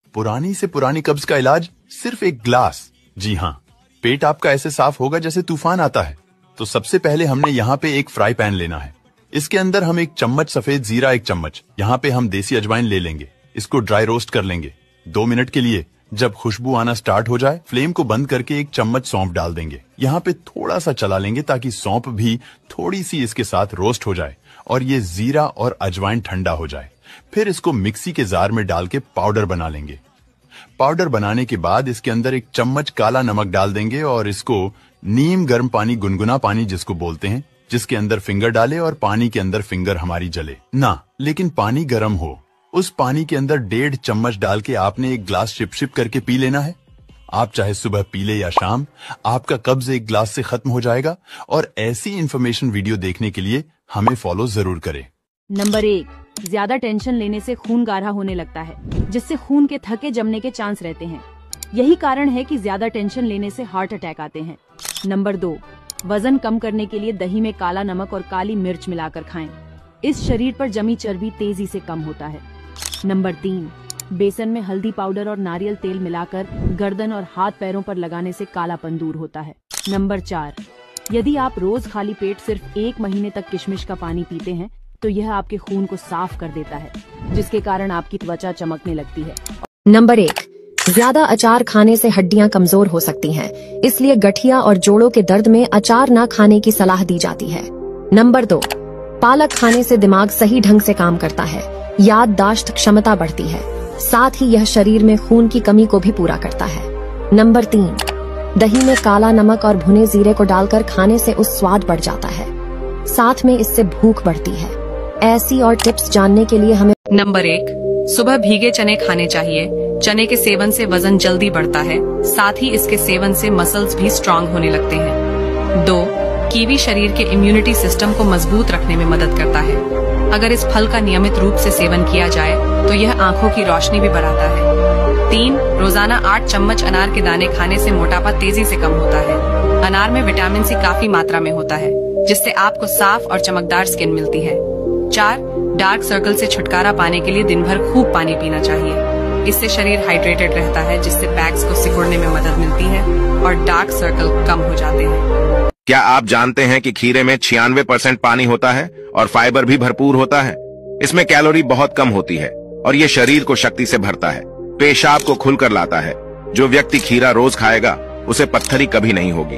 पुरानी से पुरानी कब्ज का इलाज सिर्फ एक ग्लास। जी हाँ, पेट आपका ऐसे साफ होगा जैसे तूफान आता है। तो सबसे पहले हमने यहाँ पे एक फ्राई पैन लेना है। इसके अंदर हम 1 चम्मच सफेद जीरा, 1 चम्मच यहाँ पे हम देसी अजवाइन ले लेंगे। इसको ड्राई रोस्ट कर लेंगे 2 मिनट के लिए। जब खुशबू आना स्टार्ट हो जाए, फ्लेम को बंद करके 1 चम्मच सौंफ डाल देंगे। यहाँ पे थोड़ा सा चला लेंगे ताकि सौंफ भी थोड़ी सी इसके साथ रोस्ट हो जाए और ये जीरा और अजवाइन ठंडा हो जाए। फिर इसको मिक्सी के जार में डाल के पाउडर बना लेंगे। पाउडर बनाने के बाद इसके अंदर 1 चम्मच काला नमक डाल देंगे और इसको नीम गर्म पानी, गुनगुना पानी जिसको बोलते हैं, जिसके अंदर फिंगर डाले और पानी के अंदर फिंगर हमारी जले ना, लेकिन पानी गर्म हो। उस पानी के अंदर 1.5 चम्मच डाल के आपने 1 ग्लास शिप शिप करके पी लेना है। आप चाहे सुबह पी ले या शाम, आपका कब्ज 1 ग्लास से खत्म हो जाएगा। और ऐसी इंफॉर्मेशन वीडियो देखने के लिए हमें फॉलो जरूर करें। नंबर 1, ज्यादा टेंशन लेने से खून गाढ़ा होने लगता है, जिससे खून के थके जमने के चांस रहते हैं। यही कारण है कि ज्यादा टेंशन लेने से हार्ट अटैक आते हैं। नंबर 2, वजन कम करने के लिए दही में काला नमक और काली मिर्च मिलाकर खाएं। इस शरीर पर जमी चर्बी तेजी से कम होता है। नंबर 3, बेसन में हल्दी पाउडर और नारियल तेल मिलाकर गर्दन और हाथ पैरों पर लगाने से कालापन दूर होता है। नंबर 4, यदि आप रोज खाली पेट सिर्फ 1 महीने तक किशमिश का पानी पीते हैं तो यह आपके खून को साफ कर देता है, जिसके कारण आपकी त्वचा चमकने लगती है। नंबर 1, ज्यादा अचार खाने से हड्डियां कमजोर हो सकती हैं, इसलिए गठिया और जोड़ों के दर्द में अचार न खाने की सलाह दी जाती है। नंबर 2, पालक खाने से दिमाग सही ढंग से काम करता है, याददाश्त क्षमता बढ़ती है, साथ ही यह शरीर में खून की कमी को भी पूरा करता है। नंबर 3, दही में काला नमक और भुने जीरे को डालकर खाने से उस स्वाद बढ़ जाता है, साथ में इससे भूख बढ़ती है। ऐसी और टिप्स जानने के लिए हमें नंबर 1, सुबह भीगे चने खाने चाहिए। चने के सेवन से वजन जल्दी बढ़ता है, साथ ही इसके सेवन से मसल्स भी स्ट्रांग होने लगते हैं। 2, कीवी शरीर के इम्यूनिटी सिस्टम को मजबूत रखने में मदद करता है। अगर इस फल का नियमित रूप से सेवन किया जाए तो यह आंखों की रोशनी भी बढ़ाता है। 3, रोजाना 8 चम्मच अनार के दाने खाने से मोटापा तेजी से कम होता है। अनार में विटामिन सी काफी मात्रा में होता है, जिससे आपको साफ और चमकदार स्किन मिलती है। 4, डार्क सर्कल से छुटकारा पाने के लिए दिन भर खूब पानी पीना चाहिए। इससे शरीर हाइड्रेटेड रहता है, जिससे बैग्स को सिकुड़ने में मदद मिलती है और डार्क सर्कल कम हो जाते हैं। क्या आप जानते हैं कि खीरे में 96% पानी होता है और फाइबर भी भरपूर होता है। इसमें कैलोरी बहुत कम होती है और ये शरीर को शक्ति से भरता है, पेशाब को खुलकर लाता है। जो व्यक्ति खीरा रोज खाएगा उसे पत्थरी कभी नहीं होगी,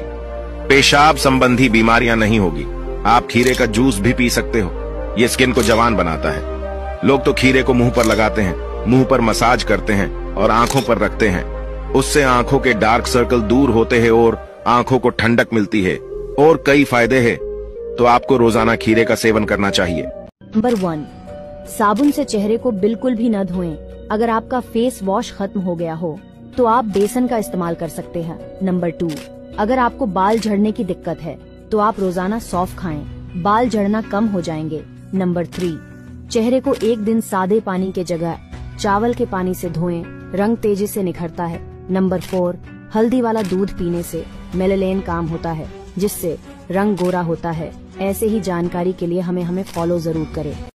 पेशाब संबंधी बीमारियां नहीं होगी। आप खीरे का जूस भी पी सकते हो, ये स्किन को जवान बनाता है। लोग तो खीरे को मुंह पर लगाते हैं, मुंह पर मसाज करते हैं और आंखों पर रखते हैं। उससे आंखों के डार्क सर्कल दूर होते हैं और आंखों को ठंडक मिलती है और कई फायदे हैं। तो आपको रोजाना खीरे का सेवन करना चाहिए। नंबर 1, साबुन से चेहरे को बिल्कुल भी न धोएं। अगर आपका फेस वॉश खत्म हो गया हो तो आप बेसन का इस्तेमाल कर सकते हैं। नंबर 2, अगर आपको बाल झड़ने की दिक्कत है तो आप रोजाना सौंफ खाएं, बाल झड़ना कम हो जाएंगे। नंबर 3, चेहरे को एक दिन सादे पानी के जगह चावल के पानी से धोएं, रंग तेजी से निखरता है। नंबर 4, हल्दी वाला दूध पीने से मेलेनिन काम होता है, जिससे रंग गोरा होता है। ऐसे ही जानकारी के लिए हमें फॉलो जरूर करें।